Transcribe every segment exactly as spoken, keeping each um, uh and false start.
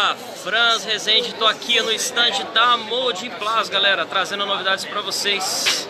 galera, Franz Rezende, tô aqui no estande da Moldplast, galera, trazendo novidades pra vocês.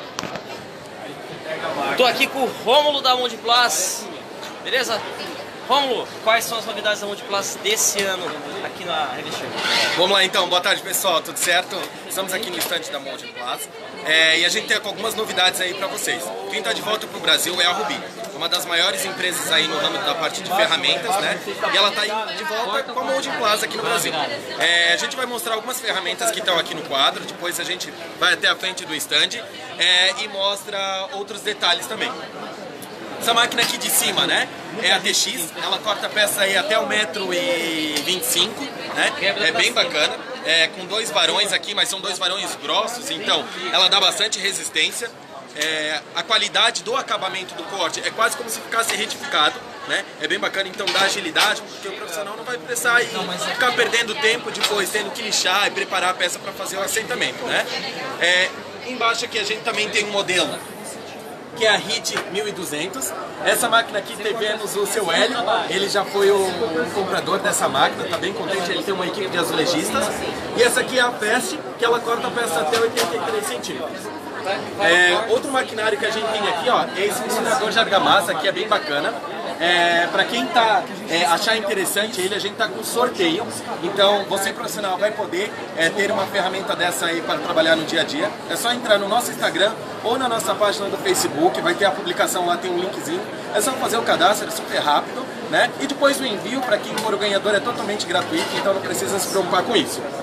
Tô aqui com o Rômulo da Moldplast, beleza? Rômulo, quais são as novidades da Moldplast desse ano aqui na revista? Vamos lá então, boa tarde pessoal, tudo certo? Estamos aqui no estande da Moldplast é, e a gente tem algumas novidades aí pra vocês. Quem tá de volta pro Brasil é a Rubi, uma das maiores empresas aí no ramo da parte de ferramentas, né? E ela tá aí de volta com a Moldplast aqui no Brasil. É, a gente vai mostrar algumas ferramentas que estão aqui no quadro, depois a gente vai até a frente do estande é, e mostra outros detalhes também. Essa máquina aqui de cima, né, é a T X, ela corta a peça aí até um metro e vinte e cinco, né, é bem bacana, é, com dois varões aqui, mas são dois varões grossos, então ela dá bastante resistência. É, a qualidade do acabamento do corte é quase como se ficasse retificado, né, é bem bacana, então dá agilidade, porque o profissional não vai precisar e ficar perdendo tempo depois, tendo que lixar e preparar a peça para fazer o assentamento, né. É, embaixo aqui a gente também tem um modelo que é a Hit mil e duzentos. Essa máquina aqui tivemos o seu Hélio, ele já foi o, o comprador dessa máquina, tá bem contente, ele tem uma equipe de azulejistas. E essa aqui é a Fast, que ela corta a peça até oitenta e três centímetros. É, outro maquinário que a gente tem aqui, ó, é esse misturador de argamassa, que é bem bacana. É, para quem tá, é, achar interessante ele, a gente tá com sorteio, então você profissional vai poder é, ter uma ferramenta dessa aí para trabalhar no dia a dia. É só entrar no nosso Instagram ou na nossa página do Facebook, vai ter a publicação lá, tem um linkzinho. É só fazer o cadastro, é super rápido, né? E depois o envio para quem for o ganhador é totalmente gratuito, então não precisa se preocupar com isso.